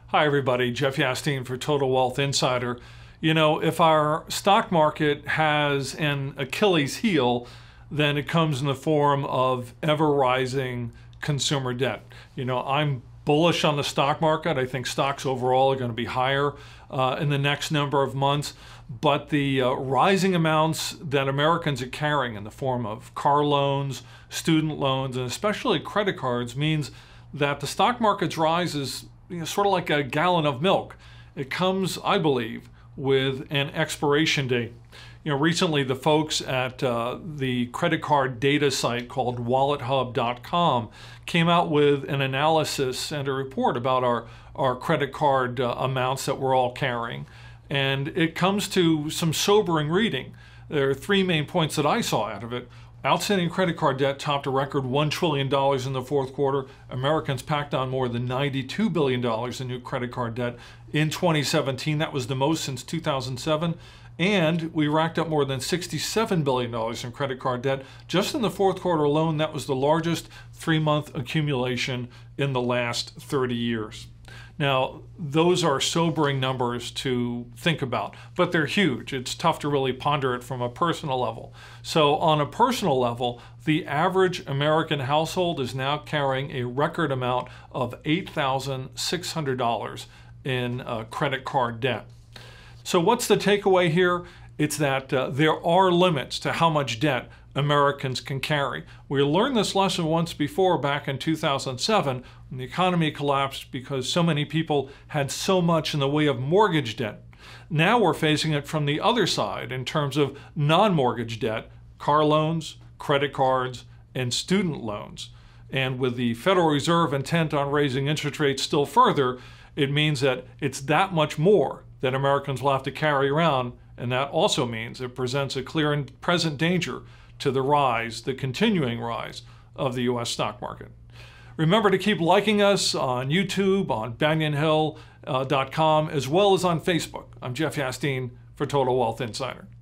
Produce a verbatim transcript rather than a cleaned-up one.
Hi everybody, Jeff Yastine for Total Wealth Insider. You know, if our stock market has an Achilles heel, then it comes in the form of ever-rising consumer debt. You know, I'm bullish on the stock market. I think stocks overall are going to be higher uh, in the next number of months, but the uh, rising amounts that Americans are carrying in the form of car loans, student loans, and especially credit cards means that the stock market's rise is you know, sort of like a gallon of milk. It comes, I believe, with an expiration date. You know, recently the folks at uh, the credit card data site called wallet hub dot com came out with an analysis and a report about our, our credit card uh, amounts that we're all carrying. And it comes to some sobering reading. There are three main points that I saw out of it. Outstanding credit card debt topped a record one trillion dollars in the fourth quarter. Americans packed on more than ninety-two billion dollars in new credit card debt in twenty seventeen. That was the most since two thousand seven. And we racked up more than sixty-seven billion dollars in credit card debt. Just in the fourth quarter alone, that was the largest three-month accumulation in the last thirty years. Now, those are sobering numbers to think about, but they're huge. It's tough to really ponder it from a personal level. So on a personal level, the average American household is now carrying a record amount of eight thousand six hundred dollars in uh, credit card debt. So what's the takeaway here? It's that uh, there are limits to how much debt Americans can carry. We learned this lesson once before back in two thousand seven when the economy collapsed because so many people had so much in the way of mortgage debt. Now we're facing it from the other side in terms of non-mortgage debt, car loans, credit cards, and student loans. And with the Federal Reserve intent on raising interest rates still further, it means that it's that much more that Americans will have to carry around, and that also means it presents a clear and present danger to the rise, the continuing rise of the U S stock market. Remember to keep liking us on YouTube, on banyan hill dot com, as well as on Facebook. I'm Jeff Yastine for Total Wealth Insider.